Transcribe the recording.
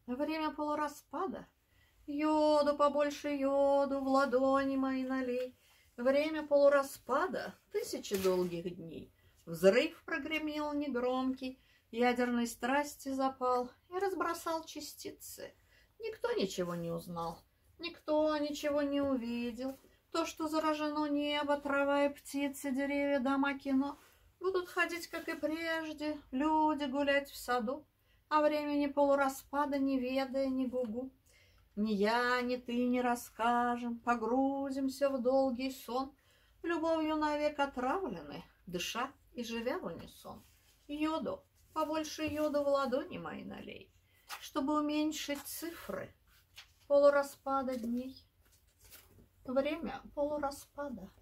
время полураспада. Йоду, побольше йоду, в ладони мои налей. Время полураспада, 1000 долгих дней. Взрыв прогремел негромкий, ядерной страсти запал и разбросал частицы. Никто ничего не узнал, никто ничего не увидел. То, что заражено небо, трава и птицы, деревья, дома, кино, будут ходить, как и прежде, люди гулять в саду, а времени полураспада не ведая, ни гугу. Ни я, ни ты не расскажем, погрузимся в долгий сон, любовью навек отравлены, дыша и живя в унисон. Йоду, побольше йоду в ладони мои налей, чтобы уменьшить цифры полураспада дней. Время полураспада.